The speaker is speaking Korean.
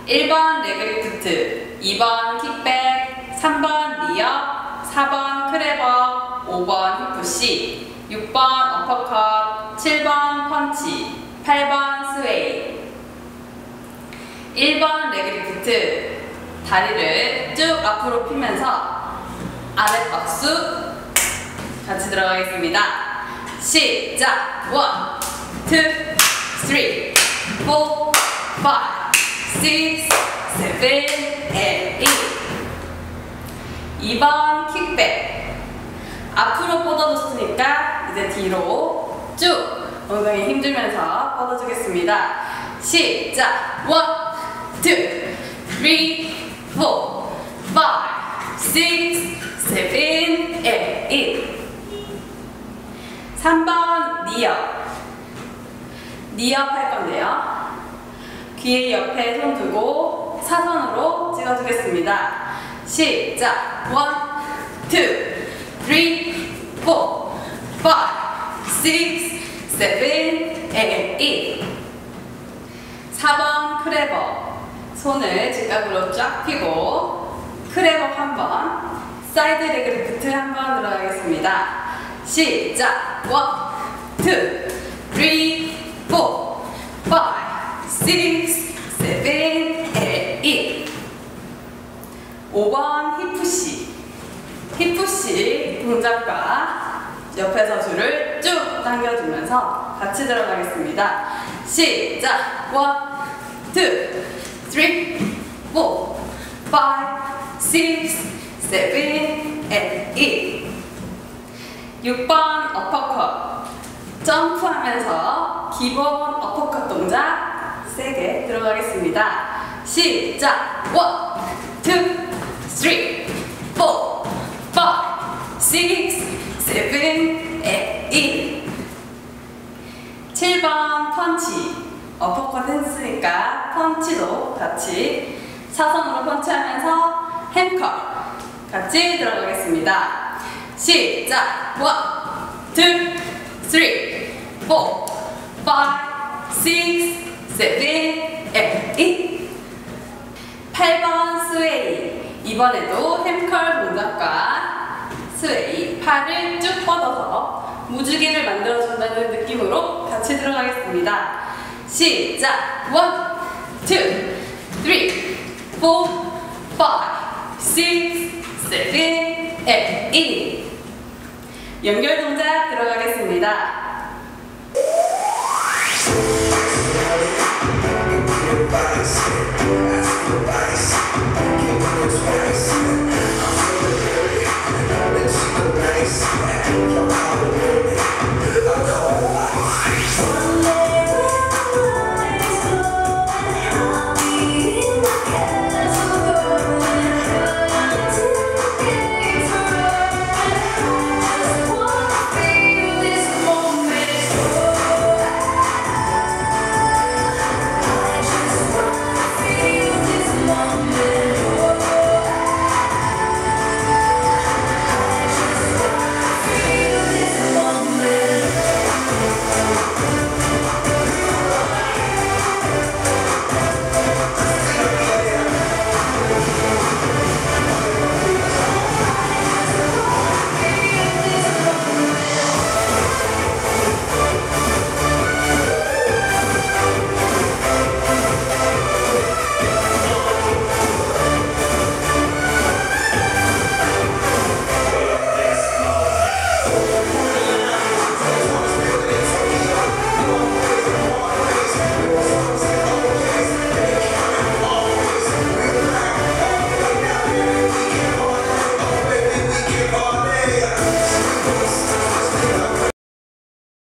1번 레그리프트, 2번 킥백, 3번 리어, 4번 크레버, 5번 힙푸시, 6번 어퍼컷, 7번 펀치, 8번 스웨이. 1번 레그리프트, 다리를 쭉 앞으로 펴면서 아랫 박수 같이 들어가겠습니다. 시작! 1, 2, 3, 4, 5, 6, 7, 8 2번 킥백, 앞으로 뻗어줬으니까 이제 뒤로 쭉 엉덩이 힘주면서 뻗어주겠습니다. 시작! 1, 2, 3, 4, 5, 6, 7, 8 3번 리어, 리업 할 건데요. 귀 옆에 손 두고 사선으로 찍어주겠습니다. 시작! 1, 2, 3, 4, 5, 6, 7, 8 4번 크레버, 손을 직각으로 쫙 펴고 크레버 한번, 사이드 레그리프트 한번 들어가겠습니다. 시작! 1, 2, 3, 4, 5, 6, 7, 8 5번 힙푸시, 힙푸시 동작과 옆에서 줄을 쭉 당겨주면서 같이 들어가겠습니다. 시작! 1, 2, 3, 4, 5, 6, 7, 8 6번 어퍼컷, 점프하면서 기본 어퍼컷 동작 세게 들어가겠습니다. 시작! 1, 2, 3, 4, 5, 6, 7, 8 7번 펀치, 어퍼컷 했으니까 펀치도 같이 사선으로 펀치하면서 햄컷 같이 들어가겠습니다. 시작! 1, 2, 3, 4, 5, 6, 7, 8 8번 스웨이, 이번에도 햄컬 동작과 스웨이, 팔을 쭉 뻗어서 무지개를 만들어준다는 느낌으로 같이 들어가겠습니다. 시작! 1, 2, 3, 4, 5, 6, 7, 8 연결 동작 들어가겠습니다. Everybody say,